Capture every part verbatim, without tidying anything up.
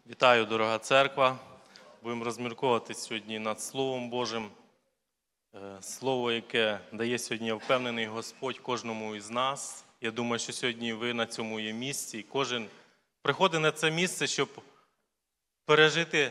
Вітаю, дорога церква! Будемо розмірковувати сьогодні над Словом Божим. Слово, яке дає сьогодні, я впевнений, Господь кожному із нас. Я думаю, що сьогодні ви на цьому є місці. І кожен приходить на це місце, щоб пережити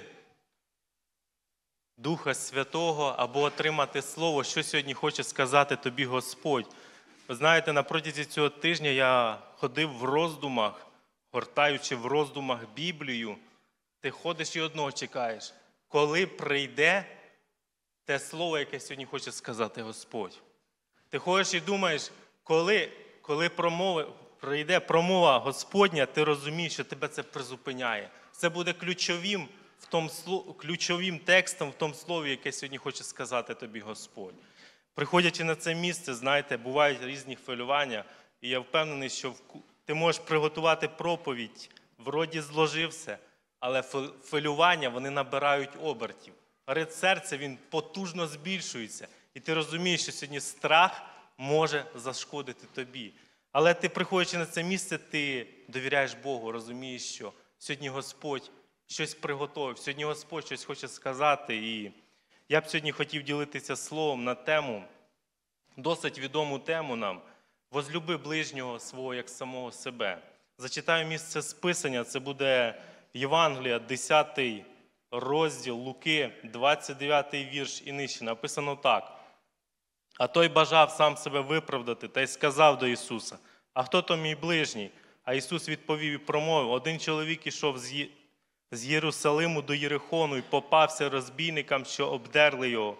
Духа Святого або отримати Слово, що сьогодні хоче сказати тобі Господь. Ви знаєте, на протязі цього тижня я ходив в роздумах, гортаючи в роздумах Біблію. Ти ходиш і одного чекаєш, коли прийде те слово, яке сьогодні хоче сказати Господь. Ти ходиш і думаєш, коли, коли промови, прийде промова Господня, ти розумієш, що тебе це призупиняє. Це буде ключовим, в тому, ключовим текстом в тому слові, яке сьогодні хоче сказати тобі Господь. Приходячи на це місце, знаєте, бувають різні хвилювання, і я впевнений, що ти можеш приготувати проповідь, вроді зложив все, але хвилювання, вони набирають обертів. Ритм серця, він потужно збільшується. І ти розумієш, що сьогодні страх може зашкодити тобі. Але ти, приходячи на це місце, ти довіряєш Богу, розумієш, що сьогодні Господь щось приготовив, сьогодні Господь щось хоче сказати. І я б сьогодні хотів ділитися словом на тему, досить відому тему нам, «Возлюби ближнього свого, як самого себе». Зачитаю місце з Писання, це буде Євангелія, десятий розділ Луки, двадцять дев'ятий вірш і нижче. Написано так. «А той бажав сам себе виправдати, та й сказав до Ісуса, а хто то мій ближній? А Ісус відповів і промовив, один чоловік ішов з Єрусалиму до Єрихону і попався розбійникам, що обдерли його,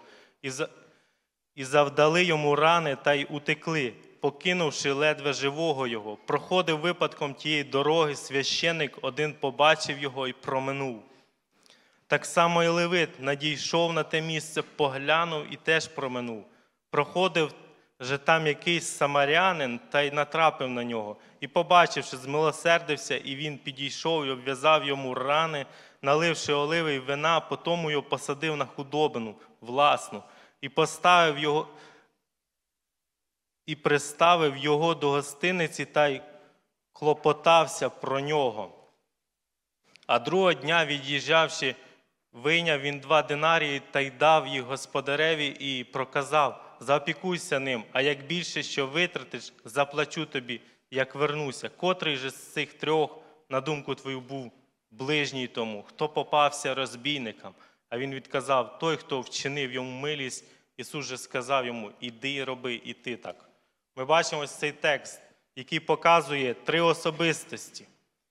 і завдали йому рани та й утекли, покинувши ледве живого його. Проходив випадком тієї дороги, священик один побачив його і проминув. Так само і левит надійшов на те місце, поглянув і теж проминув. Проходив же там якийсь самарянин та й натрапив на нього. І побачивши, змилосердився, і він підійшов і обв'язав йому рани, наливши оливи й вина, потому його посадив на худобину власну і поставив його, і приставив його до гостиниці та й клопотався про нього. А другого дня, від'їжджавши, вийняв він два динарії та й дав їх господареві і проказав, заопікуйся ним, а як більше, що витратиш, заплачу тобі, як вернуся. Котрий же з цих трьох, на думку твою, був ближній тому, хто попався розбійникам? А він відказав, той, хто вчинив йому милість. Ісус же сказав йому, іди і роби, і ти так. Ми бачимо ось цей текст, який показує три особистості.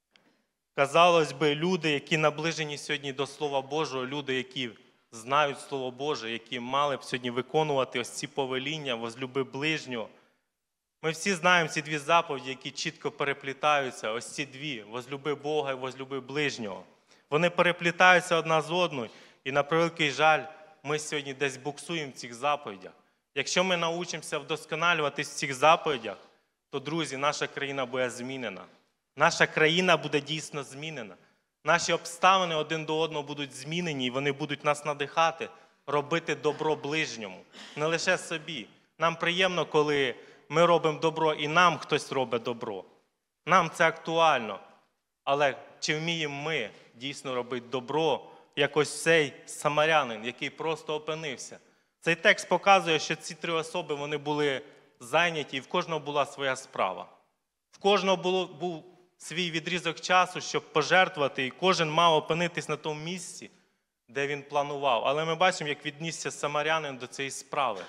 Казалось би, люди, які наближені сьогодні до Слова Божого, люди, які знають Слово Боже, які мали б сьогодні виконувати ось ці повеління, возлюби ближнього. Ми всі знаємо ці дві заповіді, які чітко переплітаються, ось ці дві, возлюби Бога і возлюби ближнього. Вони переплітаються одна з одною, і на превеликий жаль, ми сьогодні десь буксуємо в цих заповідях. Якщо ми навчимося вдосконалюватись в цих заповідях, то, друзі, наша країна буде змінена. Наша країна буде дійсно змінена. Наші обставини один до одного будуть змінені, і вони будуть нас надихати робити добро ближньому. Не лише собі. Нам приємно, коли ми робимо добро, і нам хтось робить добро. Нам це актуально. Але чи вміємо ми дійсно робити добро, як ось цей самарянин, який просто опинився? Цей текст показує, що ці три особи, вони були зайняті, і в кожного була своя справа. В кожного було, був свій відрізок часу, щоб пожертвувати, і кожен мав опинитись на тому місці, де він планував. Але ми бачимо, як віднісся самарянин до цієї справи.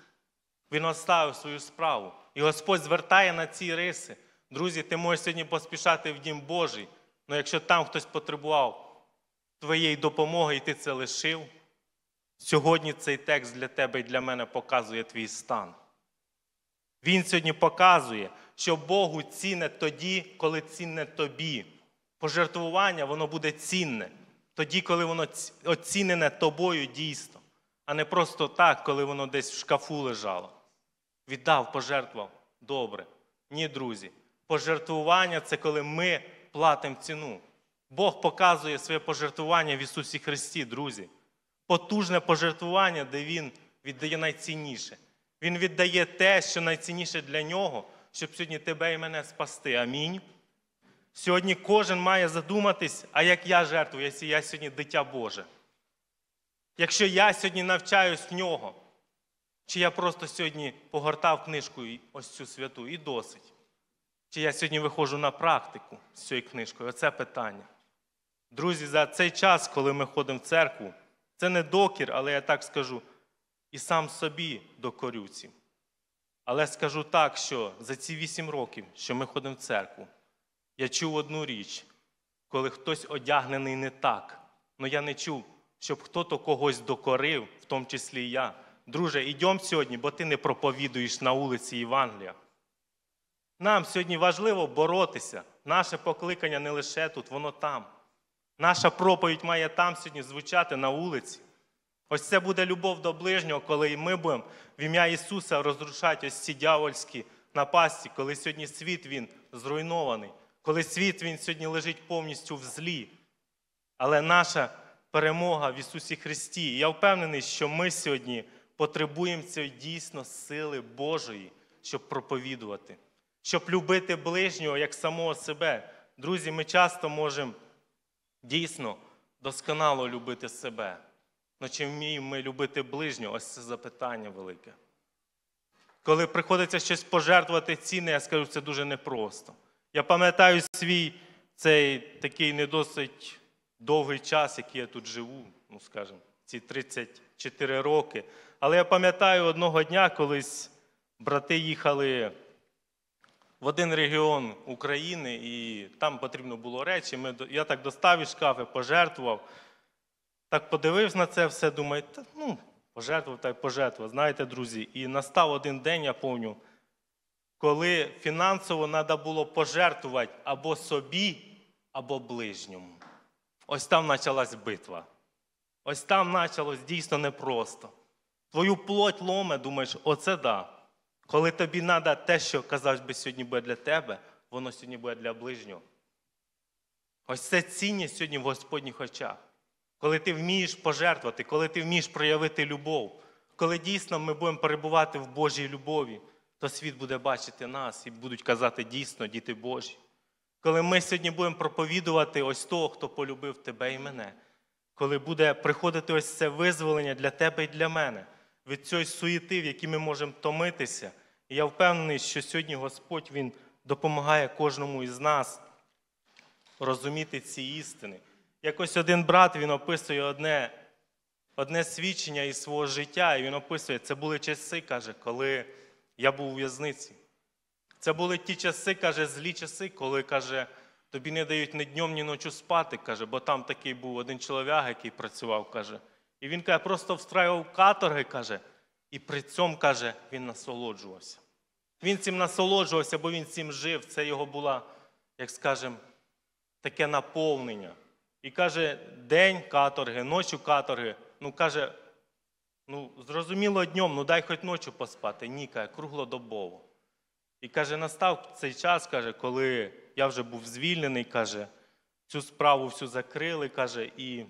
Він оставив свою справу. І Господь звертає на ці риси. Друзі, ти можеш сьогодні поспішати в Дім Божий, але якщо там хтось потребував твоєї допомоги, і ти це лишив, сьогодні цей текст для тебе і для мене показує твій стан. Він сьогодні показує, що Богу цінне тоді, коли цінне тобі. Пожертвування, воно буде цінне. Тоді, коли воно оцінене тобою дійсно. А не просто так, коли воно десь в шкафу лежало. Віддав, пожертвував. Добре. Ні, друзі. Пожертвування – це коли ми платимо ціну. Бог показує своє пожертвування в Ісусі Христі, друзі. Потужне пожертвування, де Він віддає найцінніше. Він віддає те, що найцінніше для Нього, щоб сьогодні тебе і мене спасти. Амінь. Сьогодні кожен має задуматись, а як я жертвую, якщо я сьогодні дитя Боже? Якщо я сьогодні навчаюсь в нього, чи я просто сьогодні погортав книжку ось цю святу і досить? Чи я сьогодні виходжу на практику з цією книжкою? Оце питання. Друзі, за цей час, коли ми ходимо в церкву, це не докір, але я так скажу, і сам собі докорю цим. Але скажу так, що за ці вісім років, що ми ходимо в церкву, я чув одну річ, коли хтось одягнений не так. Но я не чув, щоб хтось когось докорив, в тому числі і я. Друже, ідемо сьогодні, бо ти не проповідуєш на вулиці Євангелія. Нам сьогодні важливо боротися. Наше покликання не лише тут, воно там. Наша проповідь має там сьогодні звучати на вулиці. Ось це буде любов до ближнього, коли ми будемо в ім'я Ісуса розрушати ось ці дьявольські напасті, коли сьогодні світ він зруйнований, коли світ він сьогодні лежить повністю в злі. Але наша перемога в Ісусі Христі. І я впевнений, що ми сьогодні потребуємо цієї дійсно сили Божої, щоб проповідувати, щоб любити ближнього як самого себе. Друзі, ми часто можемо дійсно досконало любити себе. Но чи вміємо ми любити ближнього? Ось це запитання велике. Коли приходиться щось пожертвувати цінне, я скажу, це дуже непросто. Я пам'ятаю свій цей такий не досить довгий час, який я тут живу, ну скажімо, ці тридцять чотири роки. Але я пам'ятаю одного дня, колись брати їхали в один регіон України, і там потрібно було речі. Ми, я так достав із шкафи, пожертвував. Так подивився на це все, думаю, та, ну, пожертвував та й пожертвував. Знаєте, друзі, і настав один день, я пам'ятаю, коли фінансово треба було пожертвувати або собі, або ближньому. Ось там почалась битва. Ось там почалось дійсно непросто. Твою плоть ломе, думаєш, оце да. Коли тобі треба те, що, казав би, сьогодні буде для тебе, воно сьогодні буде для ближнього. Ось це цінність сьогодні в Господніх очах. Коли ти вмієш пожертвувати, коли ти вмієш проявити любов, коли дійсно ми будемо перебувати в Божій любові, то світ буде бачити нас і будуть казати дійсно діти Божі. Коли ми сьогодні будемо проповідувати ось того, хто полюбив тебе і мене, коли буде приходити ось це визволення для тебе і для мене, від цієї суєти, в якій ми можемо томитися. І я впевнений, що сьогодні Господь, Він допомагає кожному із нас розуміти ці істини. Якось один брат, він описує одне, одне свідчення із свого життя, і він описує, це були часи, каже, коли я був у в'язниці. Це були ті часи, каже, злі часи, коли, каже, тобі не дають ні днем, ні ночі спати, каже, бо там такий був один чоловік, який працював, каже. І він, каже, просто встраював каторги, каже, і при цьому, каже, він насолоджувався. Він цим насолоджувався, бо він цим жив. Це його було, як скажемо, таке наповнення. І каже, день каторги, ночі каторги, ну, каже, ну, зрозуміло днем, ну, дай хоч ночі поспати. Ні, каже, круглодобово. І, каже, настав цей час, каже, коли я вже був звільнений, каже, цю справу всю закрили, каже, і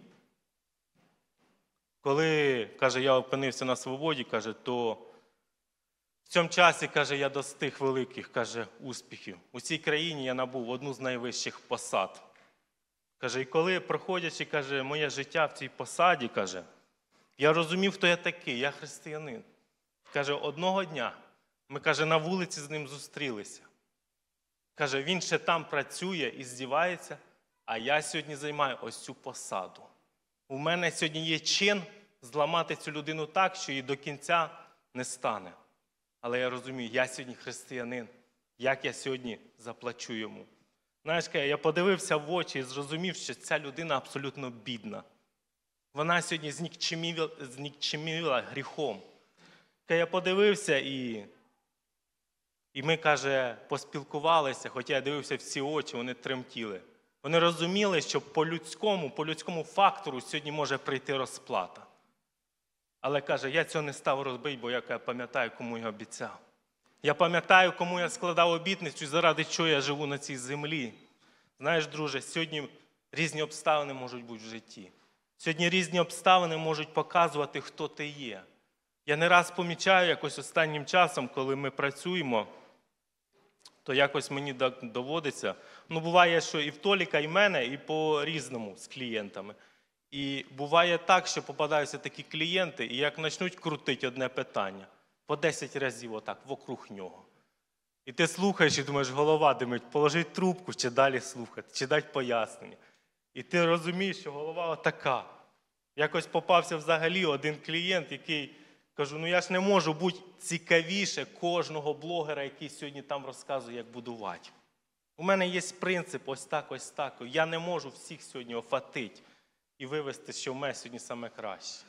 коли, каже, я опинився на свободі, каже, то в цьому часі, каже, я достиг великих, каже, успіхів. У цій країні я набув одну з найвищих посад. Каже, і коли, проходячи, каже, моє життя в цій посаді, каже, я розумів, хто я такий, я християнин. Каже, одного дня ми, каже, на вулиці з ним зустрілися. Каже, він ще там працює і здівається, а я сьогодні займаю ось цю посаду. У мене сьогодні є чин зламати цю людину так, що її до кінця не стане. Але я розумію, я сьогодні християнин, як я сьогодні заплачу йому. Знаєш, я подивився в очі і зрозумів, що ця людина абсолютно бідна. Вона сьогодні знікчеміла, знікчеміла гріхом. Я подивився і, і ми, каже, поспілкувалися, хоча я дивився в ці очі, вони тремтіли. Вони розуміли, що по людському, по людському фактору сьогодні може прийти розплата. Але, каже, я цього не став робити, бо я пам'ятаю, кому я обіцяв. Я пам'ятаю, кому я складав обітницю, заради чого я живу на цій землі. Знаєш, друже, сьогодні різні обставини можуть бути в житті. Сьогодні різні обставини можуть показувати, хто ти є. Я не раз помічаю якось останнім часом, коли ми працюємо, то якось мені так доводиться. Ну, буває, що і в Толіка, і в мене, і по-різному з клієнтами. І буває так, що попадаються такі клієнти, і як почнуть крутити одне питання, по десять разів отак, вокруг нього. І ти слухаєш і думаєш, голова димить, положити трубку, чи далі слухати, чи дати пояснення. І ти розумієш, що голова отака. Якось попався взагалі один клієнт, який, кажу, ну я ж не можу бути цікавіше кожного блогера, який сьогодні там розказує, як будувати. У мене є принцип ось так, ось так. Я не можу всіх сьогодні офатити і вивести, що в мене сьогодні саме краще.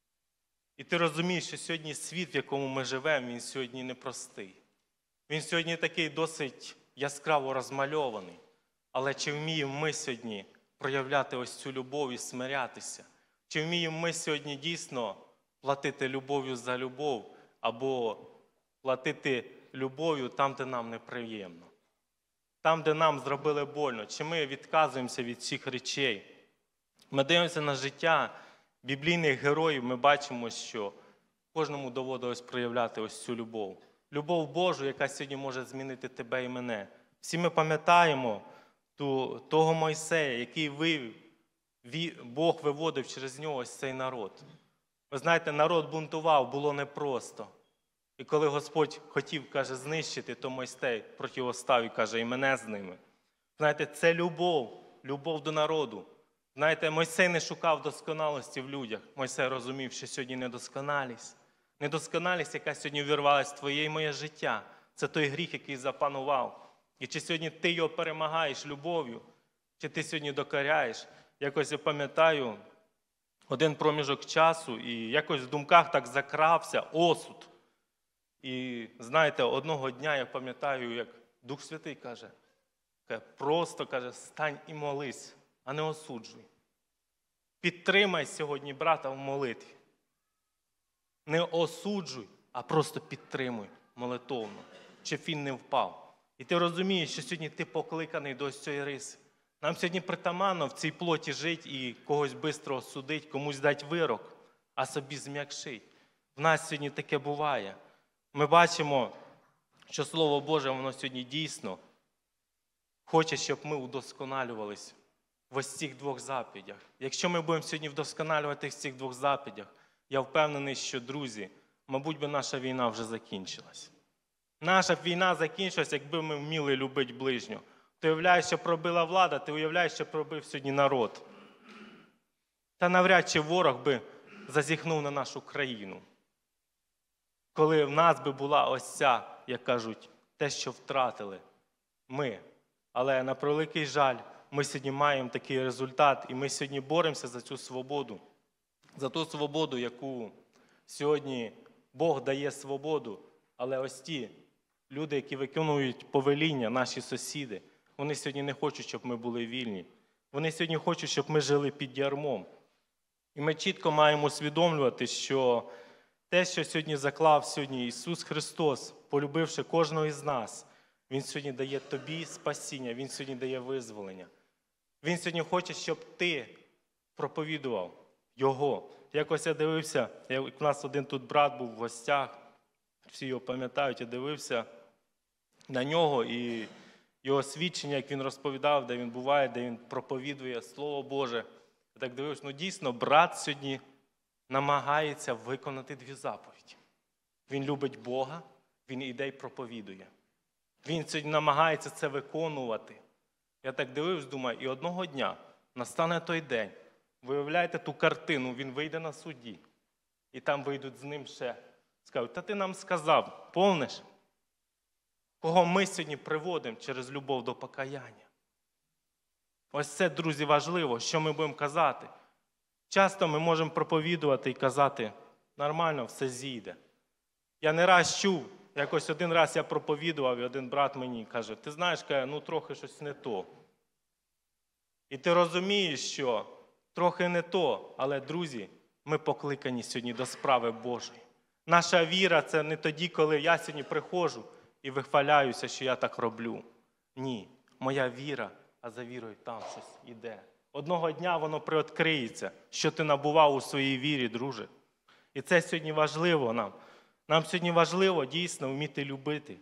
І ти розумієш, що сьогодні світ, в якому ми живемо, він сьогодні непростий. Він сьогодні такий досить яскраво розмальований. Але чи вміємо ми сьогодні проявляти ось цю любов і смирятися? Чи вміємо ми сьогодні дійсно платити любов'ю за любов або платити любов'ю там, де нам неприємно? Там, де нам зробили больно? Чи ми відказуємося від всіх речей? Ми дивимося на життя біблійних героїв, ми бачимо, що кожному доводилось проявляти ось цю любов. Любов Божу, яка сьогодні може змінити тебе і мене. Всі ми пам'ятаємо ту, того Мойсея, який вивів, Бог виводив через нього ось цей народ. Ви знаєте, народ бунтував, було непросто. І коли Господь хотів, каже, знищити, то Мойсей противостав і каже, і мене з ними. Знаєте, це любов, любов до народу. Знаєте, Мойсей не шукав досконалості в людях. Мойсей розумів, що сьогодні недосконалість. Недосконалість, яка сьогодні вірвалась в твоє і моє життя. Це той гріх, який запанував. І чи сьогодні ти його перемагаєш любов'ю, чи ти сьогодні докоряєш. Якось я пам'ятаю один проміжок часу, і якось в думках так закрався осуд. І знаєте, одного дня я пам'ятаю, як Дух Святий каже, просто каже, стань і молись, а не осуджуй. Підтримай сьогодні брата в молитві. Не осуджуй, а просто підтримуй молитовно, щоб він не впав. І ти розумієш, що сьогодні ти покликаний до ось цієї риси. Нам сьогодні притаманно в цій плоті жити і когось швидко осудить, комусь дати вирок, а собі зм'якшить. В нас сьогодні таке буває. Ми бачимо, що Слово Боже, воно сьогодні дійсно хоче, щоб ми удосконалювались в ось цих двох заповідях. Якщо ми будемо сьогодні вдосконалювати в цих двох заповідях, я впевнений, що, друзі, мабуть би наша війна вже закінчилась. Наша війна закінчилась, якби ми вміли любити ближнього. Ти уявляєш, що пробила влада, ти уявляєш, що пробив сьогодні народ. Та навряд чи ворог би зазіхнув на нашу країну. Коли в нас би була ось ця, як кажуть, те, що втратили ми. Але на превеликий жаль, ми сьогодні маємо такий результат, і ми сьогодні боремося за цю свободу. За ту свободу, яку сьогодні Бог дає свободу, але ось ті люди, які виконують повеління, наші сусіди, вони сьогодні не хочуть, щоб ми були вільні. Вони сьогодні хочуть, щоб ми жили під ярмом. І ми чітко маємо усвідомлювати, що те, що сьогодні заклав сьогодні Ісус Христос, полюбивши кожного із нас, Він сьогодні дає тобі спасіння, Він сьогодні дає визволення. Він сьогодні хоче, щоб ти проповідував Його. Якось я дивився, у нас один тут брат був в гостях, всі його пам'ятають, я дивився на нього і його свідчення, як він розповідав, де він буває, де він проповідує Слово Боже. Я так дивився, ну дійсно, брат сьогодні намагається виконати дві заповіді. Він любить Бога, він іде і проповідує. Він сьогодні намагається це виконувати. Я так дивився, думаю, і одного дня настане той день, виявляєте ту картину, він вийде на суді, і там вийдуть з ним ще. Скажуть, та ти нам сказав, помниш, кого ми сьогодні приводимо через любов до покаяння. Ось це, друзі, важливо, що ми будемо казати. Часто ми можемо проповідувати і казати, нормально, все зійде. Я не раз чув, якось один раз я проповідував, і один брат мені каже, ти знаєш, каже, ну трохи щось не то. І ти розумієш, що трохи не то, але, друзі, ми покликані сьогодні до справи Божої. Наша віра – це не тоді, коли я сьогодні приходжу і вихваляюся, що я так роблю. Ні, моя віра, а за вірою там щось іде. Одного дня воно приоткриється, що ти набував у своїй вірі, друже. І це сьогодні важливо нам. Нам сьогодні важливо дійсно вміти любити.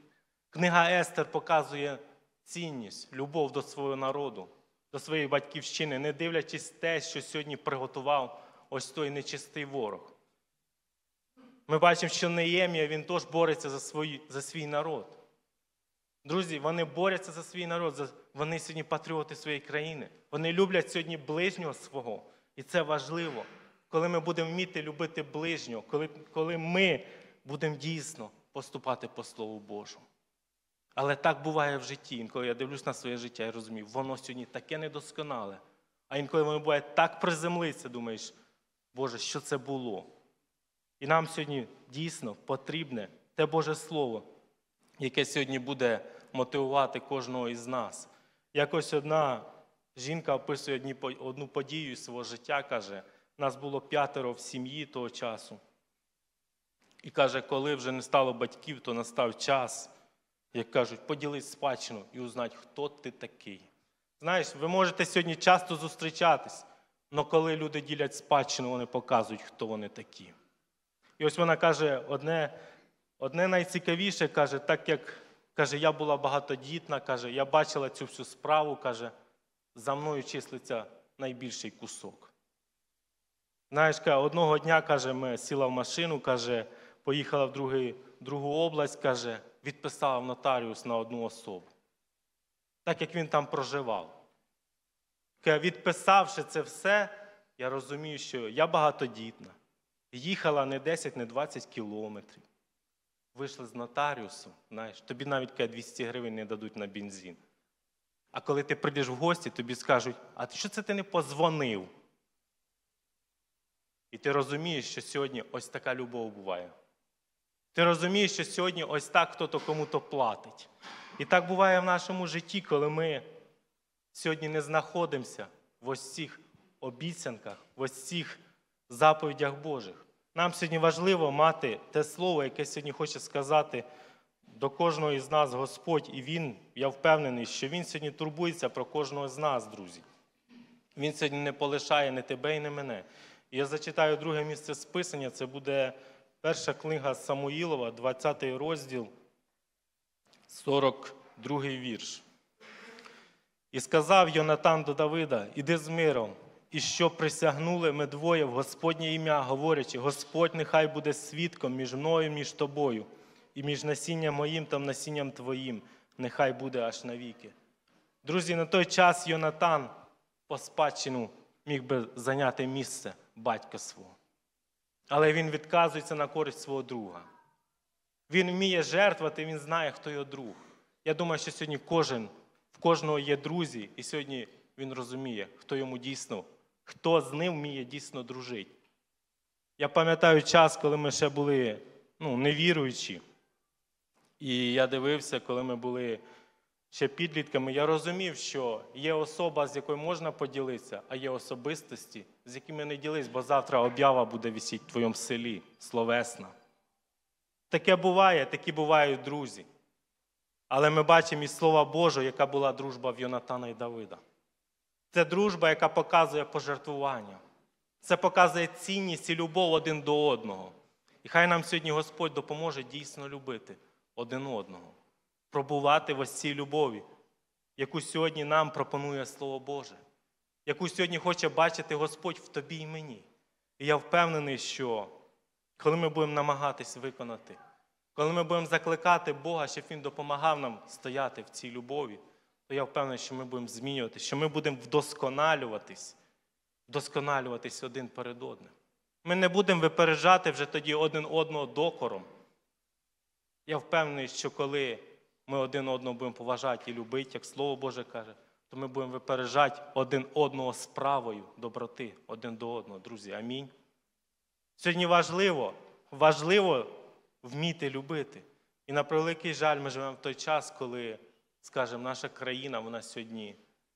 Книга Естер показує цінність, любов до свого народу, до своєї батьківщини, не дивлячись те, що сьогодні приготував ось той нечистий ворог. Ми бачимо, що Неємія, він теж бореться за, свої, за свій народ. Друзі, вони борються за свій народ, вони сьогодні патріоти своєї країни. Вони люблять сьогодні ближнього свого. І це важливо, коли ми будемо вміти любити ближнього, коли, коли ми будемо дійсно поступати по Слову Божому. Але так буває в житті. Інколи я дивлюсь на своє життя і розумію, воно сьогодні таке недосконале. А інколи воно буває так приземлиться, думаєш, Боже, що це було? І нам сьогодні дійсно потрібне те Боже Слово, яке сьогодні буде мотивувати кожного із нас. Якось одна жінка описує одну подію свого життя, каже, нас було п'ятеро в сім'ї того часу. І каже, коли вже не стало батьків, то настав час, як кажуть, поділись спадщину і узнати, хто ти такий. Знаєш, ви можете сьогодні часто зустрічатись, але коли люди ділять спадщину, вони показують, хто вони такі. І ось вона каже, одне, одне найцікавіше, каже, так як, каже, я була багатодітна, каже, я бачила цю всю справу, каже, за мною числиться найбільший кусок. Знаєш, каже, одного дня, каже, ми сіла в машину, каже, поїхала в другий, другу область, каже, відписала в нотаріус на одну особу. Так як він там проживав. Каже, відписавши це все, я розумію, що я багатодітна. Їхала не десять, не двадцять кілометрів. Вийшли з нотаріусу, знаєш, тобі навіть каже, двісті гривень не дадуть на бензин. А коли ти прийдеш в гості, тобі скажуть, а що це ти не позвонив? І ти розумієш, що сьогодні ось така любов буває. Ти розумієш, що сьогодні ось так хто-то кому-то платить. І так буває в нашому житті, коли ми сьогодні не знаходимося в ось цих обіцянках, в ось цих заповідях Божих. Нам сьогодні важливо мати те слово, яке сьогодні хоче сказати до кожного із нас Господь. І Він, я впевнений, що Він сьогодні турбується про кожного з нас, друзі. Він сьогодні не полишає ні тебе і ні мене. І я зачитаю друге місце з Писання, це буде перша книга Самуїлова, двадцятий розділ, сорок другий вірш. «І сказав Йонатан до Давида, іди з миром, і що присягнули ми двоє в Господнє ім'я, говорячи, Господь нехай буде свідком між мною, між тобою, і між насінням моїм та насінням твоїм, нехай буде аж навіки». Друзі, на той час Йонатан по спадщину міг би зайняти місце батька свого. Але він відказується на користь свого друга. Він вміє жертвувати, він знає, хто його друг. Я думаю, що сьогодні кожен, в кожного є друзі, і сьогодні він розуміє, хто йому дійсно, хто з ним вміє дійсно дружити. Я пам'ятаю час, коли ми ще були ну, невіруючі. І я дивився, коли ми були ще підлітками, я розумів, що є особа, з якою можна поділитися, а є особистості, з якими не ділись, бо завтра об'ява буде висіти в твоєму селі, словесна. Таке буває, такі бувають друзі. Але ми бачимо із Слова Божого, яка була дружба в Йонатана і Давида. Це дружба, яка показує пожертвування. Це показує цінність і любов один до одного. І хай нам сьогодні Господь допоможе дійсно любити один одного. Пробувати в ось цій любові, яку сьогодні нам пропонує Слово Боже. Яку сьогодні хоче бачити Господь в тобі і мені. І я впевнений, що коли ми будемо намагатись виконати, коли ми будемо закликати Бога, щоб Він допомагав нам стояти в цій любові, то я впевнений, що ми будемо змінюватися, що ми будемо вдосконалюватись, вдосконалюватись один перед одним. Ми не будемо випереджати вже тоді один одного докором. Я впевнений, що коли ми один одного будемо поважати і любити, як Слово Боже каже, то ми будемо випереджати один одного справою доброти, один до одного, друзі. Амінь. Сьогодні важливо, важливо вміти любити. І на превеликий жаль, ми живемо в той час, коли, скажімо, наша країна, вона сьогодні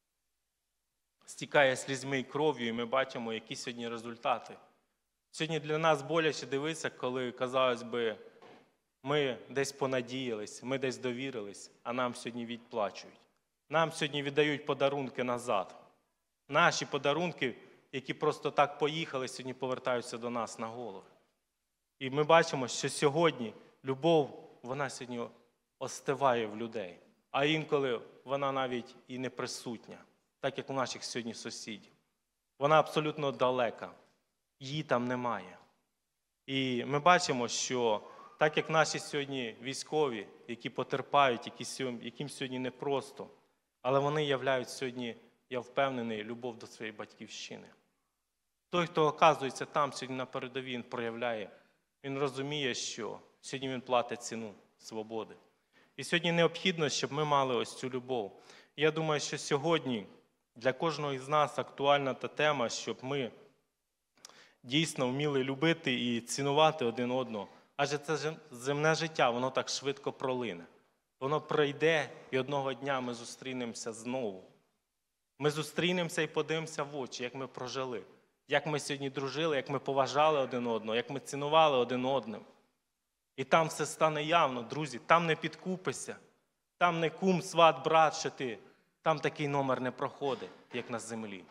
стікає слізьми і кров'ю, і ми бачимо, які сьогодні результати. Сьогодні для нас боляче дивитися, коли, казалось би, ми десь понадіялись, ми десь довірились, а нам сьогодні відплачують. Нам сьогодні віддають подарунки назад. Наші подарунки, які просто так поїхали, сьогодні повертаються до нас на голови. І ми бачимо, що сьогодні любов, вона сьогодні остиває в людей. А інколи вона навіть і не присутня, так як у наших сьогодні сусідів. Вона абсолютно далека, її там немає. І ми бачимо, що так як наші сьогодні військові, які потерпають, яким сьогодні непросто, але вони являють сьогодні, я впевнений, любов до своєї батьківщини. Той, хто оказується там сьогодні на передовій, він проявляє, він розуміє, що сьогодні він платить ціну свободи. І сьогодні необхідно, щоб ми мали ось цю любов. І я думаю, що сьогодні для кожного із нас актуальна та тема, щоб ми дійсно вміли любити і цінувати один одного. Адже це земне життя, воно так швидко пролине. Воно пройде, і одного дня ми зустрінемося знову. Ми зустрінемося і подивимося в очі, як ми прожили, як ми сьогодні дружили, як ми поважали один одного, як ми цінували один одним. І там все стане явно, друзі, там не підкупишся, там не кум, сват, брат, що ти, там такий номер не проходить, як на землі.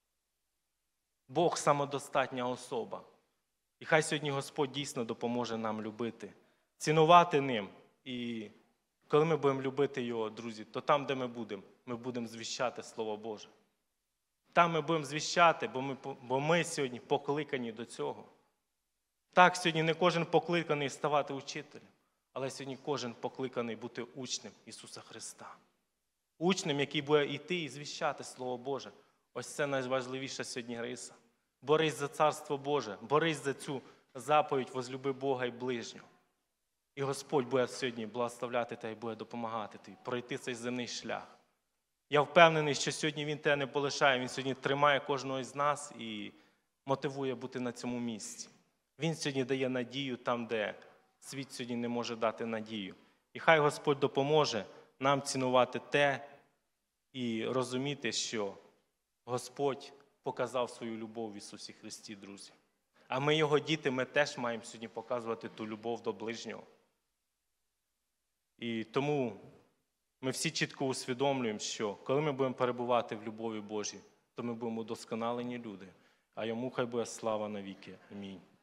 Бог – самодостатня особа. І хай сьогодні Господь дійсно допоможе нам любити, цінувати ним. І коли ми будемо любити Його, друзі, то там, де ми будемо, ми будемо звіщати Слово Боже. Там ми будемо звіщати, бо ми, бо ми сьогодні покликані до цього. Так, сьогодні не кожен покликаний ставати учителем, але сьогодні кожен покликаний бути учнем Ісуса Христа. Учнем, який буде йти і звіщати Слово Боже. Ось це найважливіша сьогодні риса. Борись за Царство Боже, борись за цю заповідь «Возлюби Бога і ближнього». І Господь буде сьогодні благословляти тебе і буде допомагати тобі пройти цей земний шлях. Я впевнений, що сьогодні Він тебе не полишає, Він сьогодні тримає кожного із нас і мотивує бути на цьому місці. Він сьогодні дає надію там, де світ сьогодні не може дати надію. І хай Господь допоможе нам цінувати те і розуміти, що Господь показав свою любов в Ісусі Христі, друзі. А ми, Його діти, ми теж маємо сьогодні показувати ту любов до ближнього. І тому ми всі чітко усвідомлюємо, що коли ми будемо перебувати в любові Божій, то ми будемо удосконалені люди, а Йому хай буде слава навіки. Амінь.